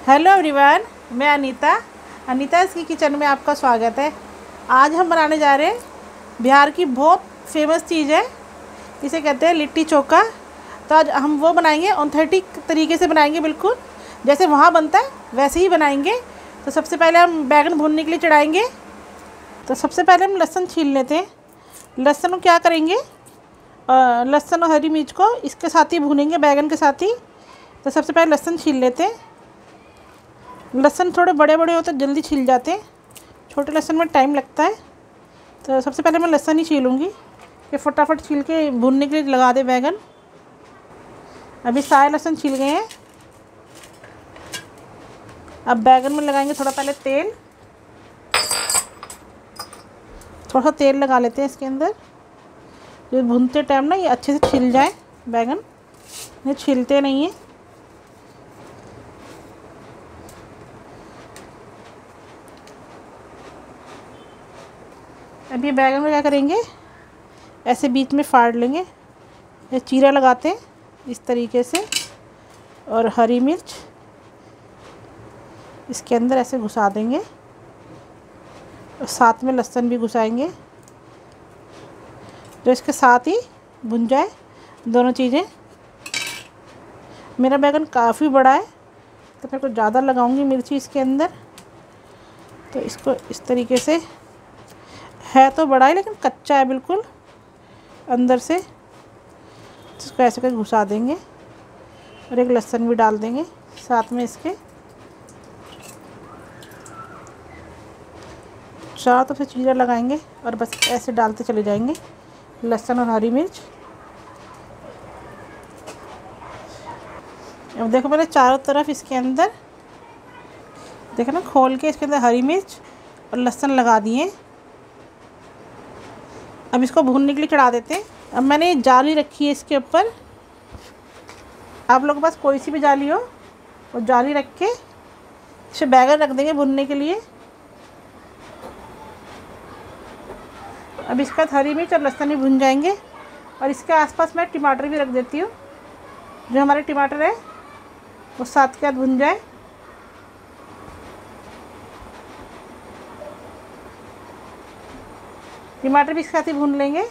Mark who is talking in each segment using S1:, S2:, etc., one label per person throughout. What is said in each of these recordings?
S1: Hello everyone, मैं अनीता की kitchen में आपका स्वागत है। आज हम बनाने जा रहे हैं बिहार की बहुत फेमस चीज़ है, इसे कहते हैं लिट्टी चोखा। तो आज हम वो बनाएंगे, ऑथेंटिक तरीके से बनाएंगे, बिल्कुल जैसे वहाँ बनता है वैसे ही बनाएंगे। तो सबसे पहले हम बैगन भूनने के लिए चढ़ाएंगे। तो सबसे पहले हम लहसुन छील लेते हैं। लहसुन को क्या करेंगे, लहसुन और हरी मिर्च को इसके साथ ही भूनेंगे, बैगन के साथ ही। तो सबसे पहले लहसुन छील लेते हैं। लहसुन थोड़े बड़े बड़े हो तो जल्दी छिल जाते हैं, छोटे लहसुन में टाइम लगता है। तो सबसे पहले मैं लहसुन ही छीलूँगी कि फटाफट छील के भूनने के लिए लगा दे बैगन। अभी सारे लहसुन छील गए हैं। अब बैगन में लगाएंगे थोड़ा पहले तेल। थोड़ा सा तेल लगा लेते हैं इसके अंदर, जो भूनते टाइम ना ये अच्छे से छिल जाए बैगन, ये छिलते नहीं हैं। अब ये बैगन में क्या करेंगे, ऐसे बीच में फाड़ लेंगे, ये चीरा लगाते हैं इस तरीके से, और हरी मिर्च इसके अंदर ऐसे घुसा देंगे, और साथ में लहसुन भी घुसाएंगे, जो इसके साथ ही भुन जाए दोनों चीज़ें। मेरा बैगन काफ़ी बड़ा है तो मैं कुछ ज़्यादा लगाऊंगी मिर्ची इसके अंदर। तो इसको इस तरीके से, है तो बड़ा है लेकिन कच्चा है बिल्कुल अंदर से, इसको ऐसे करके घुसा देंगे, और एक लहसुन भी डाल देंगे साथ में इसके। चारों तरफ से चीज़ें लगाएंगे और बस ऐसे डालते चले जाएंगे लहसुन और हरी मिर्च। अब देखो मैंने चारों तरफ इसके अंदर, देखो ना, खोल के इसके अंदर हरी मिर्च और लहसुन लगा दिए। अब इसको भूनने के लिए चढ़ा देते हैं। अब मैंने जाली रखी है इसके ऊपर, आप लोगों के पास कोई सी भी जाली हो वो जाली रख के इसे बैगन रख देंगे भूनने के लिए। अब इसका हरी मिर्च और लहसुन भी भून जाएंगे, और इसके आसपास मैं टमाटर भी रख देती हूँ, जो हमारे टमाटर है वो साथ के साथ भून जाए। टमाटर भी इसके साथ ही भून लेंगे।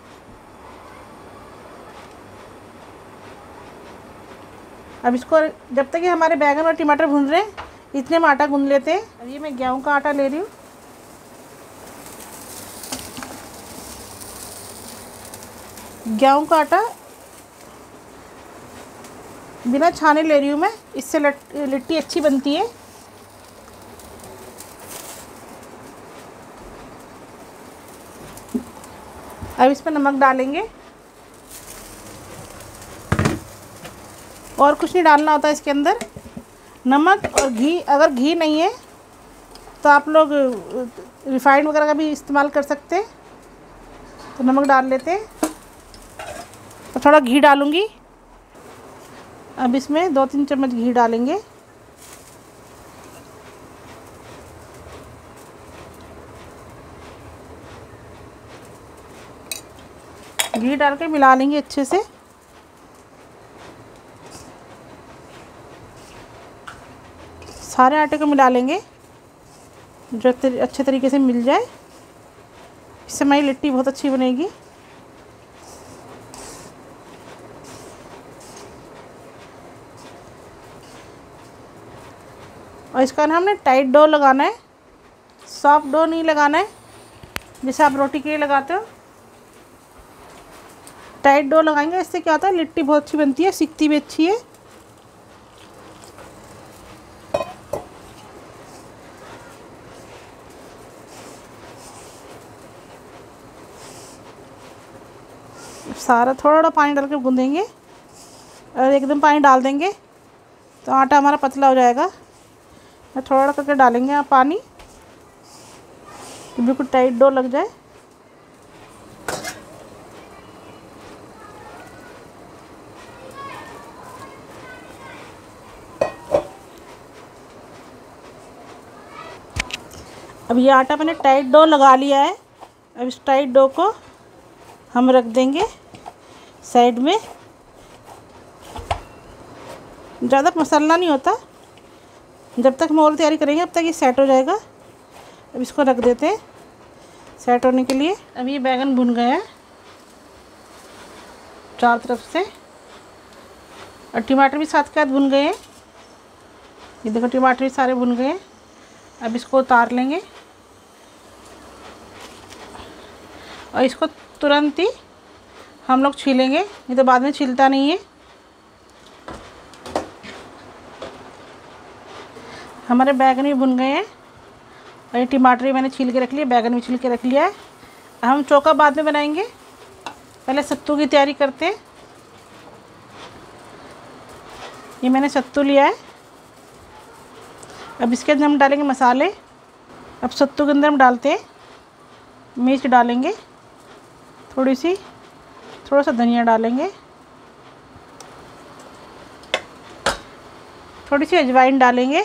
S1: अब इसको जब तक ये हमारे बैगन और टमाटर भून रहे हैं, इतने में आटा गूंद लेते हैं। अब ये मैं गेहूं का आटा ले रही हूँ। गेहूं का आटा बिना छाने ले रही हूँ मैं, इससे लिट्टी अच्छी बनती है। अब इसमें नमक डालेंगे, और कुछ नहीं डालना होता इसके अंदर, नमक और घी। अगर घी नहीं है तो आप लोग रिफाइंड वगैरह का भी इस्तेमाल कर सकते हैं। तो नमक डाल लेते हैं, तो थोड़ा घी डालूँगी। अब इसमें 2-3 चम्मच घी डालेंगे। घी डाल के मिला लेंगे अच्छे से। सारे आटे को मिला लेंगे, जो अच्छे तरीके से मिल जाए। इससे हमारी लिट्टी बहुत अच्छी बनेगी। और इसका ना हमने टाइट डो लगाना है, सॉफ्ट डो नहीं लगाना है जैसे आप रोटी के लिए लगाते हो। टाइट डो लगाएंगे, इससे क्या होता है, लिट्टी बहुत अच्छी बनती है, सिकती भी अच्छी है। सारा थोड़ा पानी डाल के गूंदेंगे, और एकदम पानी डाल देंगे तो आटा हमारा पतला हो जाएगा। थोड़ा करके डालेंगे आप पानी, तो बिल्कुल टाइट डो लग जाए। अब ये आटा मैंने टाइट डो लगा लिया है। अब इस टाइट डो को हम रख देंगे साइड में। ज़्यादा मसलना नहीं होता, जब तक हम और तैयारी करेंगे अब तक ये सेट हो जाएगा। अब इसको रख देते हैं सेट होने के लिए। अब ये बैंगन भुन गया है चारों तरफ से, और टमाटर भी साथ के साथ भुन गए हैं। ये देखो टमाटर भी सारे भुन गए हैं। अब इसको उतार लेंगे और इसको तुरंत ही हम लोग छीलेंगे, नहीं तो बाद में छिलता नहीं है। हमारे बैंगन भी भुन गए हैं और ये टमाटर भी मैंने छील के रख लिया, बैंगन भी छील के रख लिया है। हम चोखा बाद में बनाएंगे, पहले सत्तू की तैयारी करते हैं। ये मैंने सत्तू लिया है। अब इसके अंदर हम डालेंगे मसाले। अब सत्तू के अंदर हम डालते हैं मिर्च डालेंगे, थोड़ा सा धनिया डालेंगे, थोड़ी सी अजवाइन डालेंगे,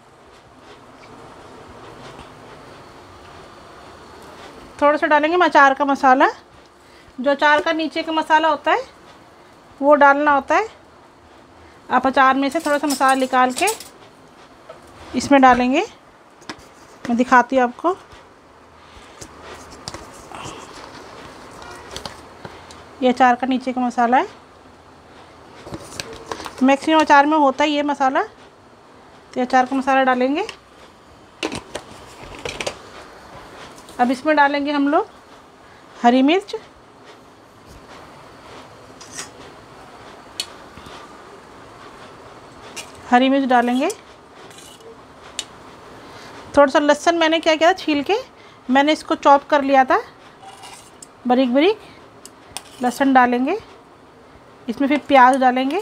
S1: थोड़ा सा डालेंगे अचार का मसाला। जो अचार का नीचे का मसाला होता है वो डालना होता है। आप अचार में से थोड़ा सा मसाला निकाल के इसमें डालेंगे। मैं दिखाती हूँ आपको। ये अचार का नीचे का मसाला है। मैक्सिमम अचार में होता है ये मसाला, तो अचार का मसाला डालेंगे। अब इसमें डालेंगे हम लोग हरी मिर्च, डालेंगे। थोड़ा सा लहसुन मैंने क्या किया था, छील के मैंने इसको चॉप कर लिया था बारीक बारीक। लहसुन डालेंगे इसमें, फिर प्याज डालेंगे,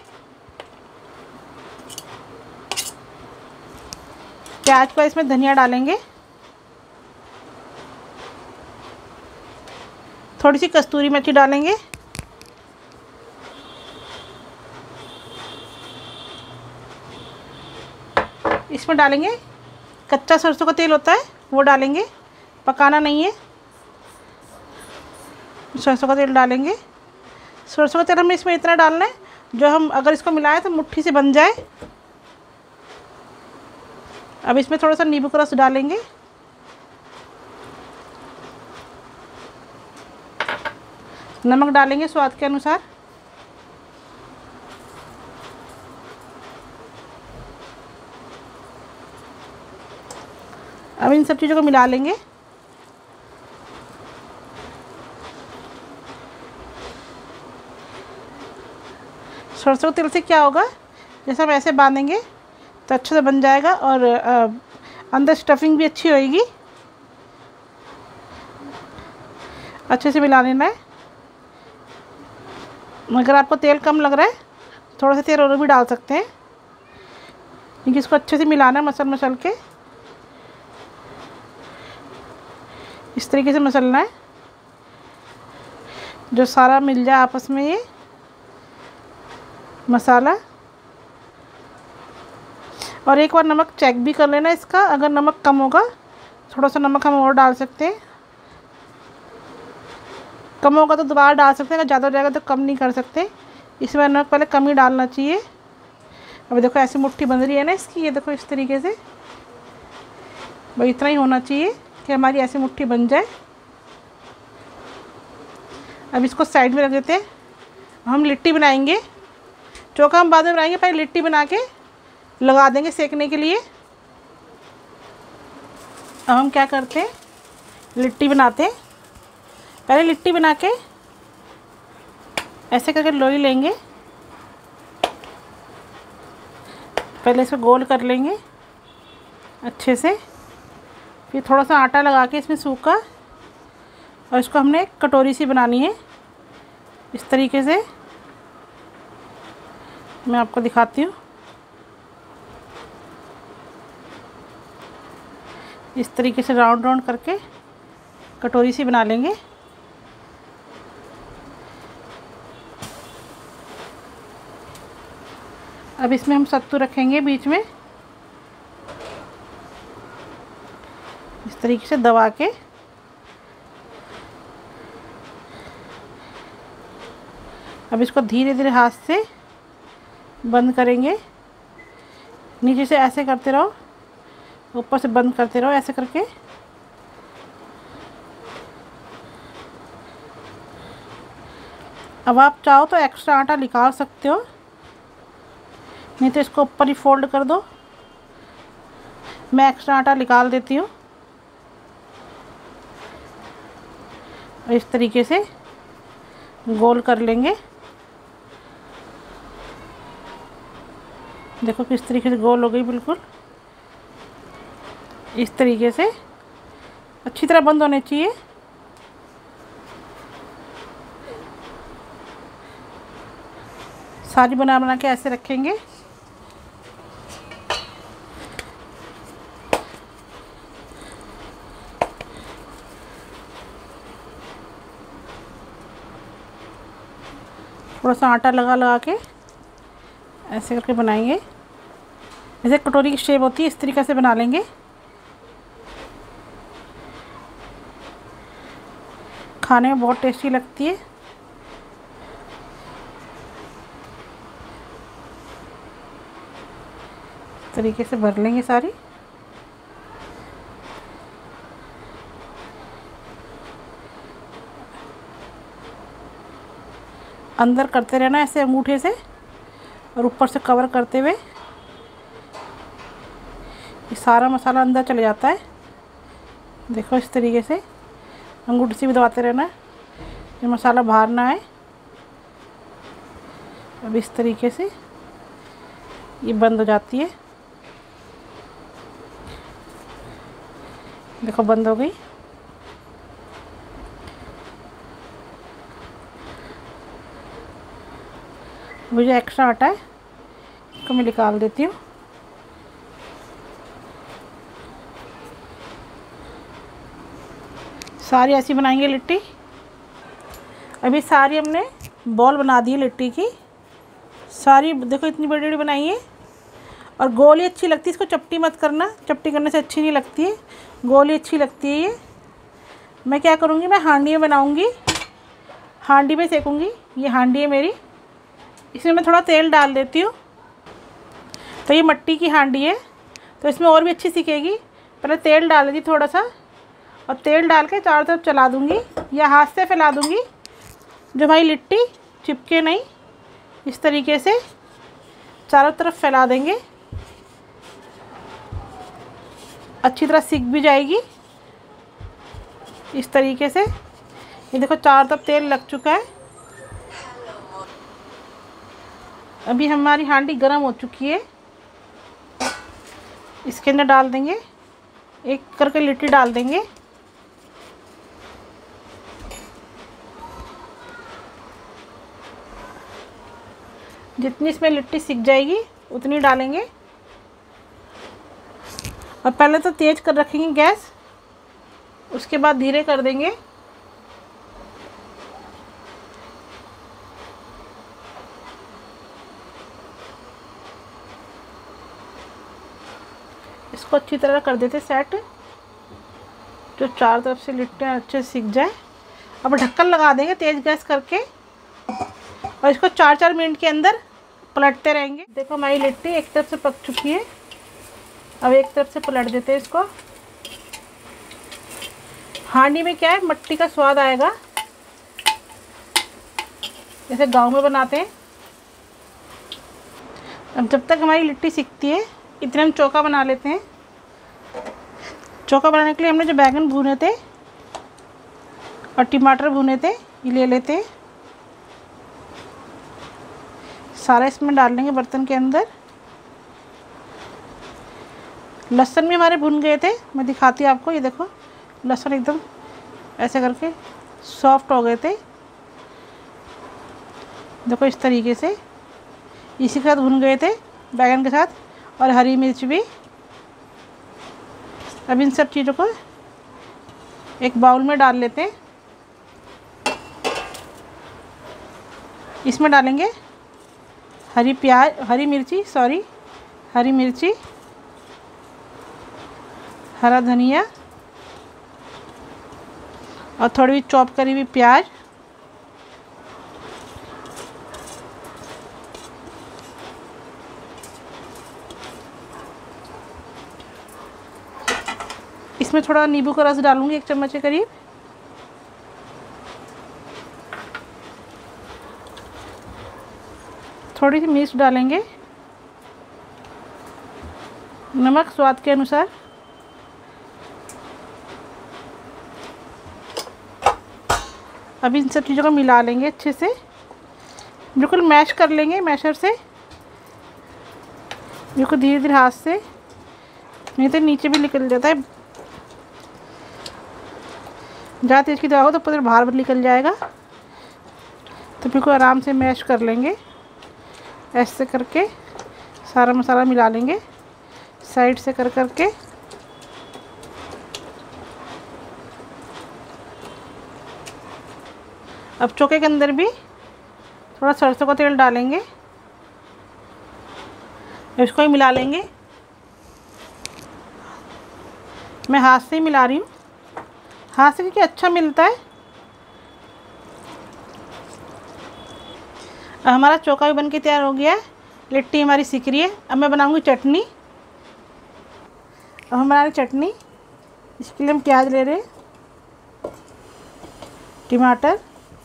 S1: प्याज पर इसमें धनिया डालेंगे, थोड़ी सी कस्तूरी मेथी डालेंगे, इसमें डालेंगे कच्चा सरसों का तेल होता है वो डालेंगे, पकाना नहीं है। सरसों का तेल डालेंगे। सरसों का तेल हमें इसमें इतना डालना है जो हम अगर इसको मिलाएं तो मुट्ठी से बन जाए। अब इसमें थोड़ा सा नींबू का रस डालेंगे, नमक डालेंगे स्वाद के अनुसार। अब इन सब चीज़ों को मिला लेंगे। सरसों के तेल से क्या होगा, जैसे हम ऐसे बांधेंगे तो अच्छे से बन जाएगा और अंदर स्टफिंग भी अच्छी होएगी। अच्छे से मिला लेना है। अगर आपको तेल कम लग रहा है थोड़ा सा तेल और भी डाल सकते हैं, क्योंकि इसको अच्छे से मिलाना है मसल के। इस तरीके से मसलना है जो सारा मिल जाए आपस में ये मसाला। और एक बार नमक चेक भी कर लेना इसका, अगर नमक कम होगा थोड़ा सा नमक हम और डाल सकते हैं। कम होगा तो दोबारा डाल सकते हैं, अगर ज़्यादा हो जाएगा तो कम नहीं कर सकते। इसमें नमक पहले कम ही डालना चाहिए। अब देखो ऐसी मुट्ठी बन रही है ना इसकी, ये देखो इस तरीके से। भाई इतना ही होना चाहिए कि हमारी ऐसी मुट्ठी बन जाए। अब इसको साइड में रख देते हैं। हम लिट्टी बनाएंगे, चोखा हम बाद में बनाएंगे। पहले लिट्टी बना के लगा देंगे सेकने के लिए। अब हम क्या करते हैं, लिट्टी बनाते हैं। पहले लिट्टी बना के ऐसे करके लोई लेंगे, पहले इसको गोल कर लेंगे अच्छे से। फिर थोड़ा सा आटा लगा के इसमें सूखा, और इसको हमने एक कटोरी सी बनानी है इस तरीके से। मैं आपको दिखाती हूँ। इस तरीके से राउंड राउंड करके कटोरी सी बना लेंगे। अब इसमें हम सत्तू रखेंगे बीच में इस तरीके से दबा के। अब इसको धीरे धीरे हाथ से बंद करेंगे। नीचे से ऐसे करते रहो, ऊपर से बंद करते रहो ऐसे करके। अब आप चाहो तो एक्स्ट्रा आटा निकाल सकते हो, नहीं तो इसको ऊपर ही फोल्ड कर दो। मैं एक्स्ट्रा आटा निकाल देती हूँ। इस तरीके से गोल कर लेंगे। देखो किस तरीके से गोल हो गई, बिल्कुल इस तरीके से अच्छी तरह बंद होने चाहिए। सारी बना बना के ऐसे रखेंगे। थोड़ा सा आटा लगा लगा के ऐसे करके बनाएंगे। जैसे कटोरी की शेप होती है इस तरीके से बना लेंगे। खाने में बहुत टेस्टी लगती है। इस तरीके से भर लेंगे सारी। अंदर करते रहना ऐसे अंगूठे से और ऊपर से कवर करते हुए। ये सारा मसाला अंदर चले जाता है। देखो इस तरीके से अंगूठे से भी दबाते रहना, ये मसाला बाहर ना आए। अब इस तरीके से ये बंद हो जाती है। देखो बंद हो गई। वो जो एक्स्ट्रा आटा है इसको मैं निकाल देती हूँ। सारी ऐसी बनाएंगे लिट्टी। अभी सारी हमने बॉल बना दी है लिट्टी की। सारी देखो इतनी बड़ी बड़ी बनाई है। और गोल ही अच्छी लगती है, इसको चपटी मत करना, चपटी करने से अच्छी नहीं लगती है, गोल ही अच्छी लगती है ये। मैं क्या करूँगी, मैं हांडी में बनाऊँगी, हांडी में सेकूँगी। ये हांडी है मेरी, इसमें मैं थोड़ा तेल डाल देती हूँ। तो ये मिट्टी की हांडी है तो इसमें और भी अच्छी सिकेगी। पहले तेल डाल दी थोड़ा सा, और तेल डाल के चारों तरफ चला दूँगी या हाथ से फैला दूँगी, जो भाई लिट्टी चिपके नहीं। इस तरीके से चारों तरफ फैला देंगे, अच्छी तरह सिक भी जाएगी। इस तरीके से ये देखो चारों तरफ तेल लग चुका है। अभी हमारी हांडी गर्म हो चुकी है। इसके अंदर डाल देंगे, एक करके लिट्टी डाल देंगे। जितनी इसमें लिट्टी सिक जाएगी उतनी डालेंगे। और पहले तो तेज़ कर रखेंगे गैस, उसके बाद धीरे कर देंगे। इसको अच्छी तरह कर देते सेट, जो चारों तरफ से लिट्टियाँ अच्छे से सिक जाए। अब ढक्कन लगा देंगे तेज़ गैस करके, और इसको 4-4 मिनट के अंदर पलटते रहेंगे। देखो हमारी लिट्टी एक तरफ से पक चुकी है। अब एक तरफ से पलट देते हैं इसको। हांडी में क्या है, मिट्टी का स्वाद आएगा, जैसे गांव में बनाते हैं। अब जब तक हमारी लिट्टी सिकती है इतने हम चोखा बना लेते हैं। चोखा बनाने के लिए हमने जो बैंगन भुने थे और टमाटर भुने थे ये ले लेते हैं। सारा इसमें डाल लेंगे बर्तन के अंदर। लहसुन भी हमारे भुन गए थे, मैं दिखाती हूँ आपको। ये देखो लहसुन एकदम ऐसे करके सॉफ्ट हो गए थे। देखो इस तरीके से इसी के साथ भुन गए थे बैंगन के साथ, और हरी मिर्च भी। अब इन सब चीज़ों को एक बाउल में डाल लेते हैं। इसमें डालेंगे हरी मिर्ची, हरा धनिया और थोड़ी चॉप करी हुई प्याज। इसमें थोड़ा नींबू का रस डालूंगी, 1 चम्मच के करीब। थोड़ी सी मिर्च डालेंगे, नमक स्वाद के अनुसार। अब इन सब चीज़ों को मिला लेंगे अच्छे से, बिल्कुल मैश कर लेंगे मैशर से, बिल्कुल धीरे धीरे हाथ से, नहीं तो नीचे भी निकल जाता है। ज़्यादा तेज़ की दवा हो तो पूरा बाहर निकल जाएगा। तो बिल्कुल आराम से मैश कर लेंगे, ऐसे करके सारा मसाला मिला लेंगे साइड से कर करके। अब चोखे के अंदर भी थोड़ा सरसों का तेल डालेंगे, इसको ही मिला लेंगे। मैं हाथ से ही मिला रही हूँ, हाथ से क्योंकि अच्छा मिलता है। अब हमारा चोखा भी बन के तैयार हो गया है, लिट्टी हमारी सीख रही है। अब मैं बनाऊंगी चटनी। अब हम बना रहे चटनी, इसके लिए हम प्याज ले रहे हैं, टमाटर,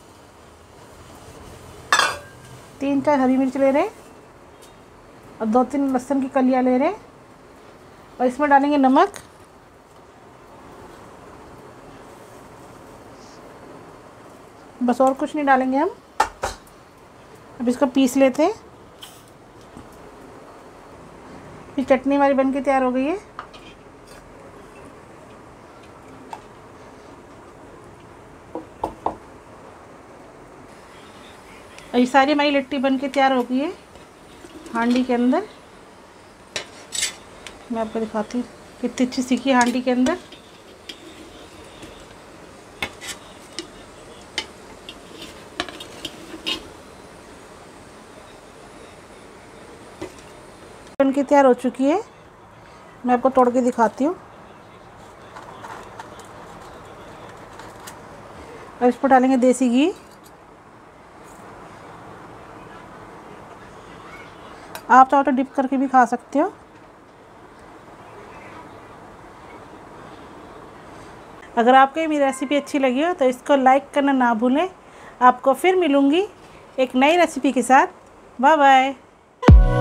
S1: 3-4 हरी मिर्च ले रहे हैं और 2-3 लहसुन की कलियां ले रहे हैं। और इसमें डालेंगे नमक, बस और कुछ नहीं डालेंगे हम। अब इसको पीस लेते हैं। फिर चटनी हमारी बन के तैयार हो गई है। ये सारी हमारी लिट्टी बन के तैयार हो गई है हांडी के अंदर। मैं आपको दिखाती हूँ कितनी अच्छी सीखी हांडी के अंदर। बन के तैयार हो चुकी है, मैं आपको तोड़ के दिखाती हूँ। और इस पर डालेंगे देसी घी। आप चाहो तो डिप करके भी खा सकते हो। अगर आपको मेरी रेसिपी अच्छी लगी हो तो इसको लाइक करना ना भूलें। आपको फिर मिलूँगी एक नई रेसिपी के साथ। Bye bye.